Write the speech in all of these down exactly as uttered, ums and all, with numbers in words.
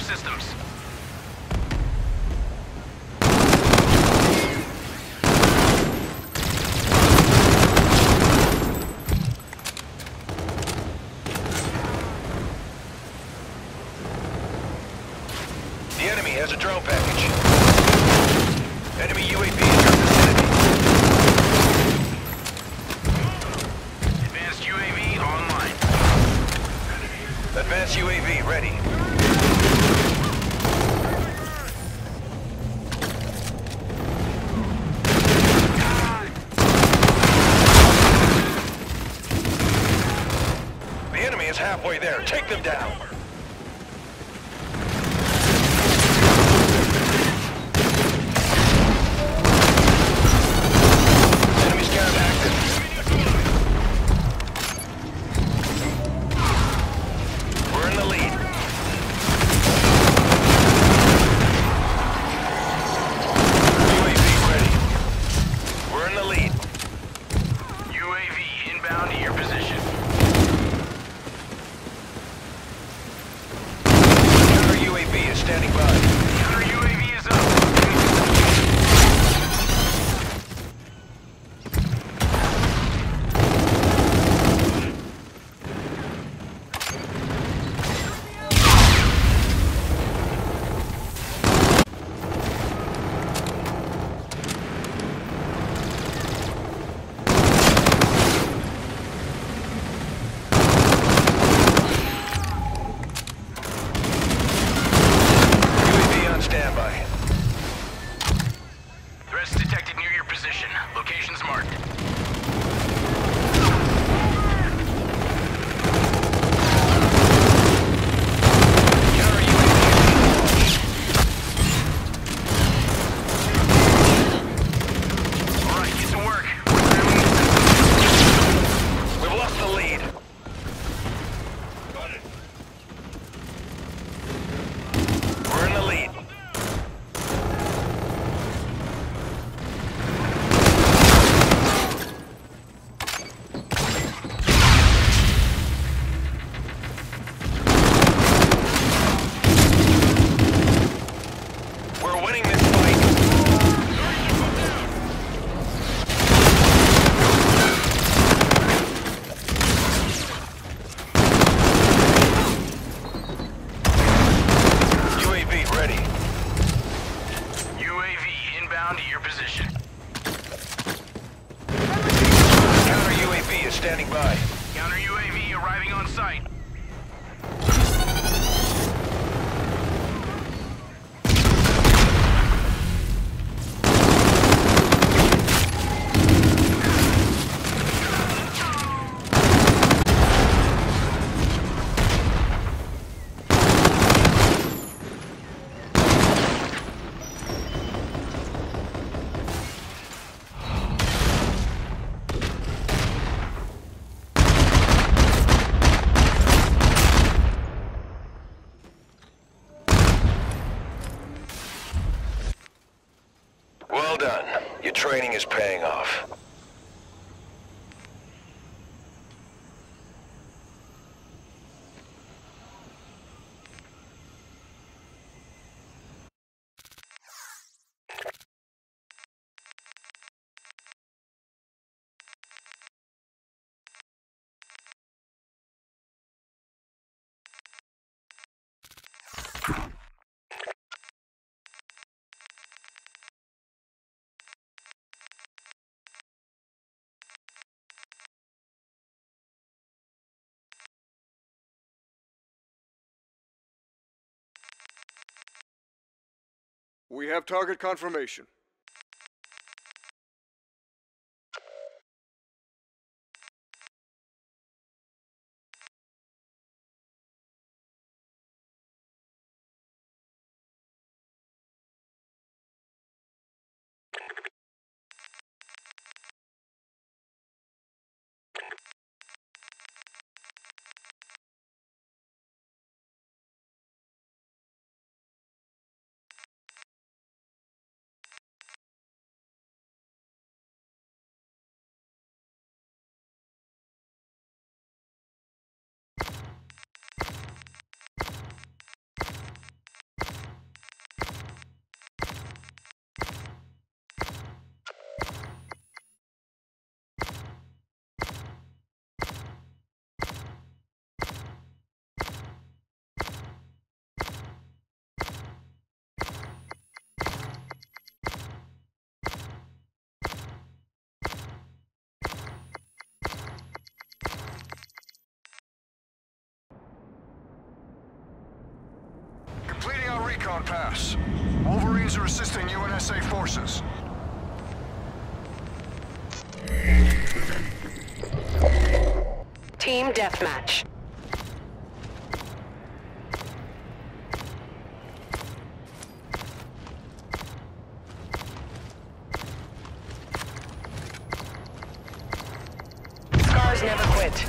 systems. The enemy has a drone package. Enemy U A V in your vicinity. Advanced U A V online. Advanced U A V ready. The enemy is halfway there. Take them down. Enemy scan active. We're in the lead. U A V ready. We're in the lead. U A V inbound to your position. Counter U A V is standing by. Counter U A V is up. U A V on standby. Threats detected near your position. Locations marked. Counter U A V. All right, get to work. We're grabbing this. We've lost the lead. We're in the lead. We're winning this fight. U A V ready. U A V inbound to your position. Counter U A V is standing by. Counter U A V arriving on site. Well done. Your training is paying off. We have target confirmation. recon pass. Wolverines are assisting U N S A forces. Team deathmatch. Scars never quit.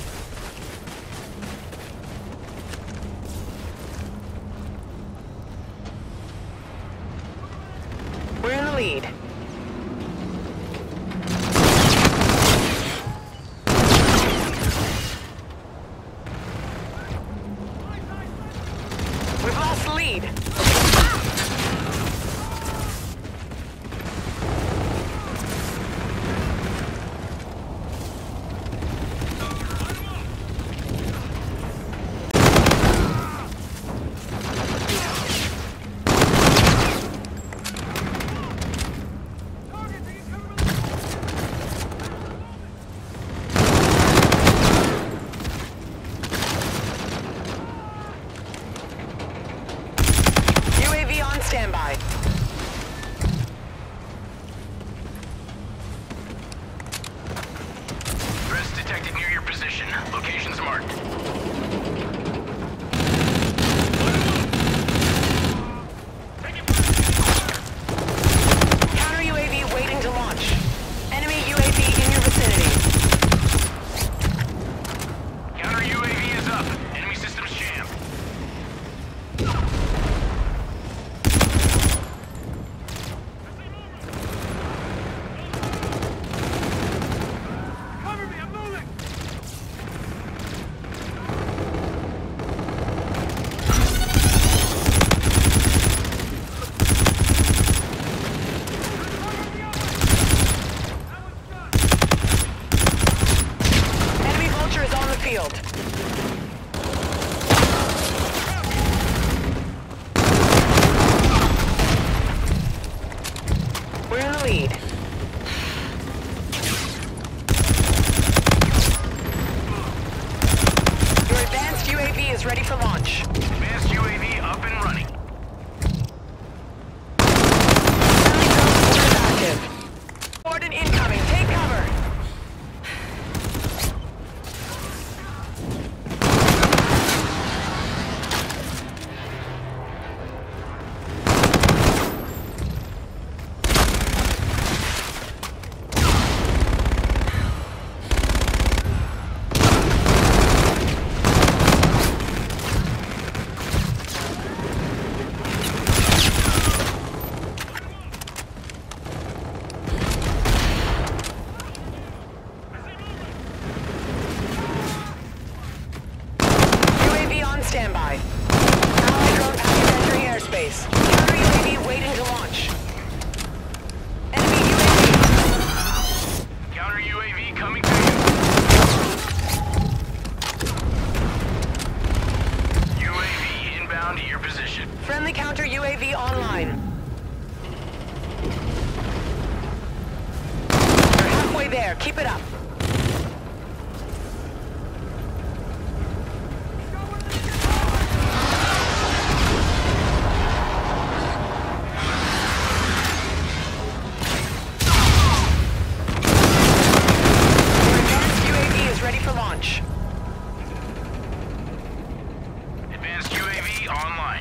We're in the lead. We've lost the lead. U A V on standby. Threats detected near your position. Locations marked. Counter U A V waiting to launch. Enemy U A V in your vicinity. Counter U A V is up. Enemy systems jammed. Cover me, I'm moving! Enemy Vulture is on the field. We're in the lead. Your advanced U A V is ready for launch. Advanced U A V up and running. Friendly drone is active. Warden incoming. Take cover. U A V on standby. Allied drone package entering airspace. Counter U A V waiting to launch. Enemy U A V. Counter U A V coming to you. U A V inbound to your position. Friendly counter U A V online. You're halfway there. Keep it up. Your advanced U A V is ready for launch. Advanced U A V online.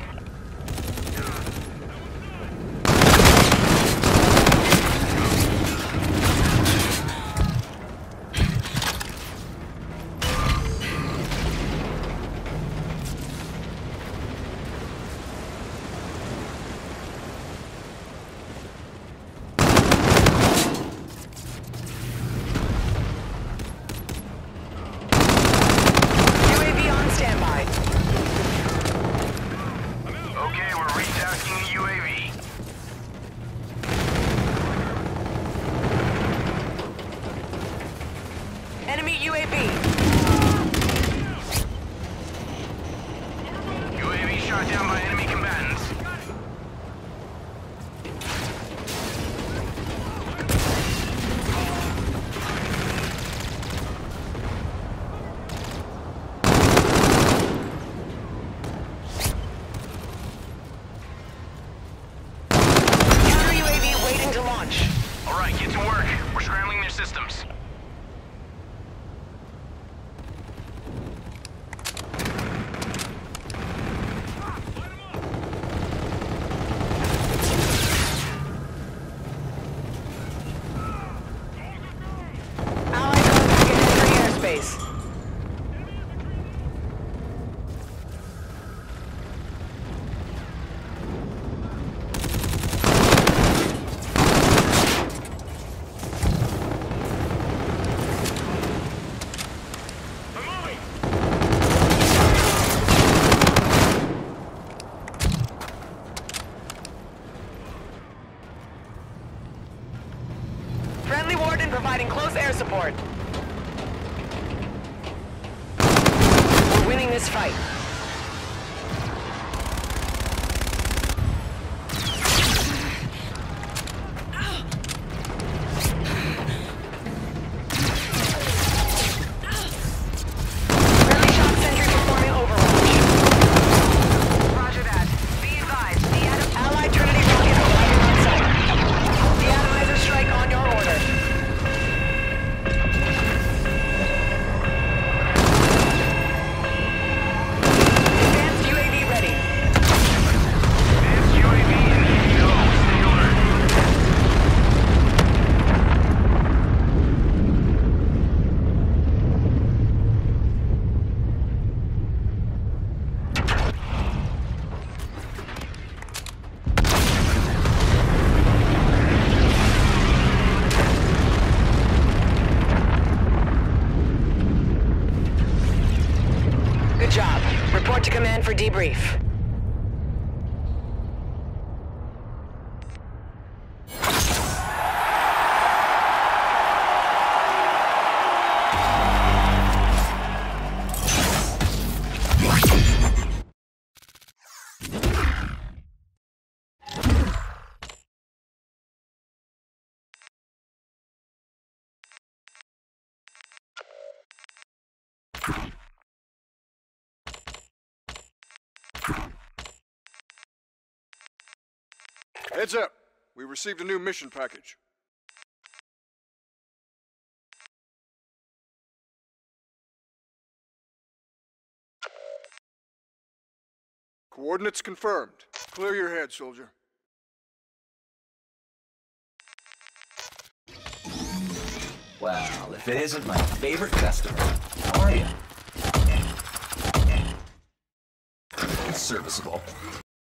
scrambling their systems. Allied drone package entering airspace. Friendly Warden providing close air support. We're winning this fight. Friendly shock sentry performing overwatch. Roger that. Be advised, the Adam Allied Trinity rocket arriving on site. The Atomizer strike on your order. Advanced U A V ready. Advanced U A V in the A O. Stay alert. Good job. Report to command for debrief. Heads up. We received a new mission package. Coordinates confirmed. Clear your head, soldier. Well, if it isn't my favorite customer, how are you? Serviceable.